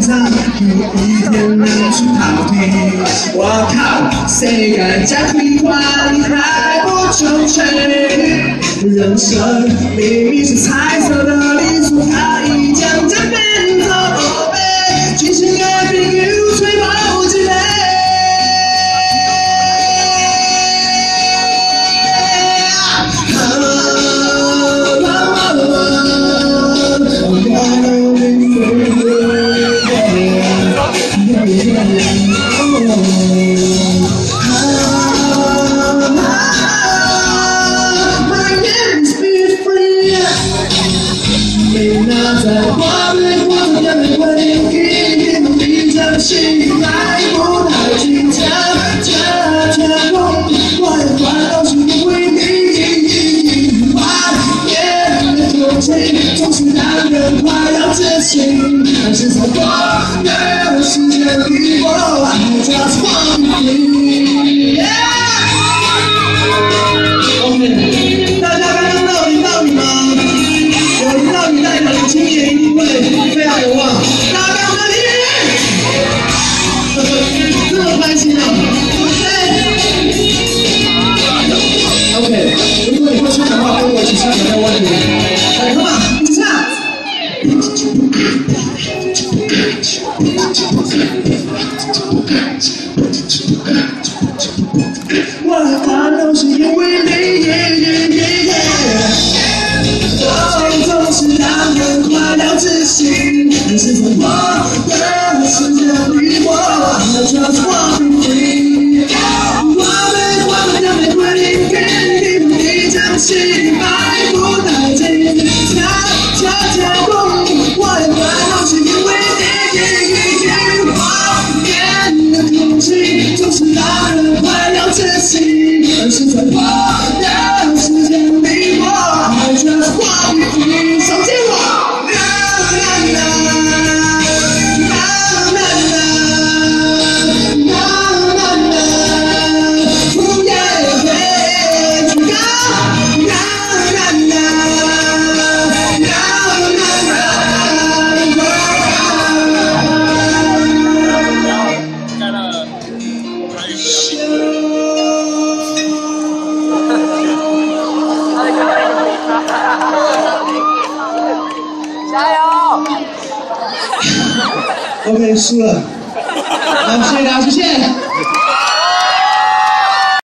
上有一天能去逃避。我靠，谁敢讲屁话？你还不就吹？人生明明是彩色的，你说它已将这变作宝贝，精心爱并有吹爆之类。 在画面过的眼泪会一一闭着心，来不太紧张，这梦我的快乐是因为你，怀念的空气总是让人快要窒息，但是在过的时间里，我还在放你。OK， 大家刚刚到底吗？ 有一道你代表的今年一定会非常有望。大家给我们听，这么开心啊 ！OK， 如果你会唱的话，跟我一起唱没有问题。来 ，Come on， 一起唱。我的快乐是因为你。 总是让人快要窒息，但是在我的世界里，我还在放你。我被画的像玫瑰里给你一张心，爱不太紧，跳动。我的快乐是因为你，怀念的空气总是让人快要窒息，但是在我的世界里，我还在放你。 手牵我，不要回去高， 加油 ！OK， 输了。好，谢谢大家，谢谢。